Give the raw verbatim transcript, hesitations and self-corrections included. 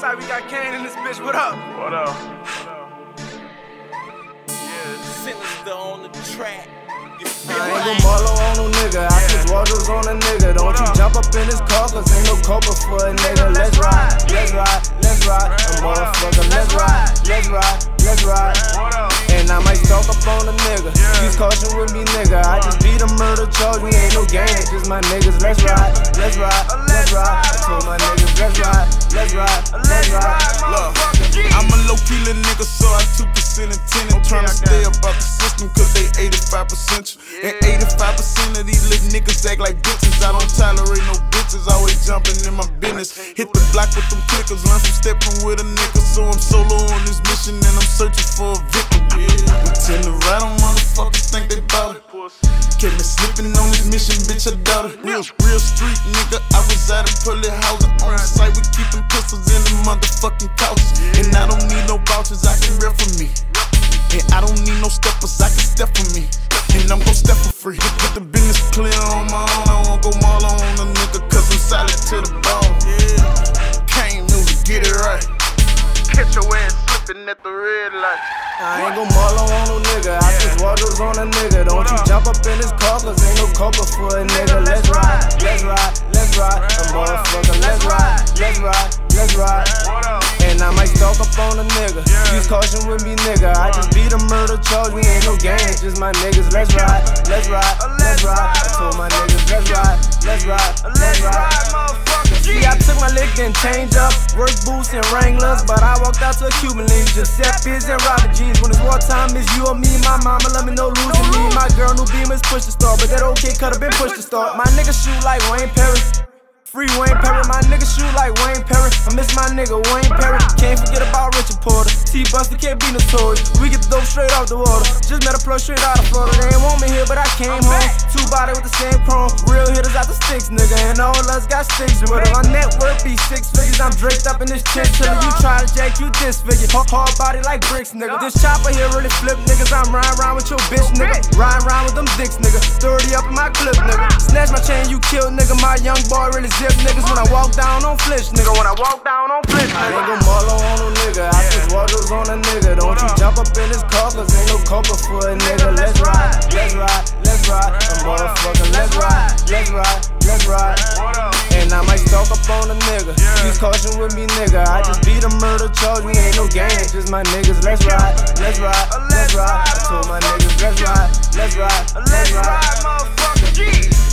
Westside, we got Kane in this bitch. What up? What up? Sinister on the track. I ain't gon' mollow on no nigga, I switch wardrobes on a nigga. Don't you jump up in his car, cause ain't no cover for a nigga. Let's ride, let's ride, let's ride, a motherfucker. Let's ride, let's ride, let's ride. And I might stalk up on a nigga. Please caution with me, nigga. I just beat a murder charge, we ain't no gang, it's just my niggas. Let's ride, let's ride, let's ride. I told my niggas, let's ride, let's ride, let's ride. Look, I'm a low-key little nigga, so I two percent intended. Tryna stay about the system, cause they eighty-five percent. And eighty-five percent of these little niggas act like bitches. I don't tolerate no bitches, always jumping in my business. Hit the block with them clickers, learn from stepping with a nigga. So I'm solo on this mission and I'm searching for a victim. We tend to ride on motherfuckers, think they bout it. Kept me slipping on this mission, bitch, I doubt it. Real, real street nigga, I reside in public housing. On site, we keepin' pistols in the motherfucking couches. And I don't need no vouchers, I can rep for me. And I don't need no steppers, I can step for me. And I'm gon' step for free. Get the business clear on my own, I won't go all on a nigga, cause I'm solid to the bone. Yeah, Kane music, get it right. Catch your ass slipping at the red light. I ain't gon' mollow on no nigga, I switch wardrobes on a nigga. Don't you jump up in his car, cause ain't no cover for a nigga. Let's ride, let's ride, let's ride, a motherfucker. Let's ride, let's ride, let's ride. And I might stalk up on a nigga. Please caution with me, nigga. I just beat a murder charge, we ain't no gang, it's just my niggas. Let's ride, let's ride, let's ride. I told my niggas, let's ride, let's ride, let's ride. See, I took my lick and changed up, work boots and Wranglers, but I walked out to a Cuban link, Giuseppe's and Robert jeans. When it's wartime, it's you or me, my mama let me know losing me. My girl, new Beamer's push to start, but that old kid coulda been pushed to start. My nigga shoot like Wayne Perry. Free Wayne Perry, my nigga shoot like Wayne Perry. I miss my nigga Wayne Perry. Can't forget about Richard Porter. T-Buster can't be notorious. We get the dope straight off the water. Just met a plug straight out of Florida. They ain't want me here, but I came home. Two body with the same chrome. Real hitters out the sticks, nigga. And all of us got sticks with it. My net worth be six figures. I'm draped up in this chinchilla. You try to jack, you disfigure. Hard body like bricks, nigga. This chopper here really flip niggas. I'm riding around with your bitch, nigga. Riding around with them dicks, nigga. thirty up in my clip, nigga. Snatch my chain, you kill, nigga. My young boy really zip niggas when I walk down on Flitch, nigga. When I walk down on Flitch, nigga. I ain't gon' mollow on no nigga, I switch wardrobes on a nigga. Don't you jump up in his car, cause ain't no cover for a nigga. Let's ride, let's ride, let's ride, a motherfucker. Let's ride, let's ride, let's ride. And I might stalk up on a nigga. Please caution with me, nigga. I just beat a murder charge, we ain't no gang, it's just my niggas. Let's ride, let's ride, let's ride. I told my niggas, let's ride, let's ride, let's ride.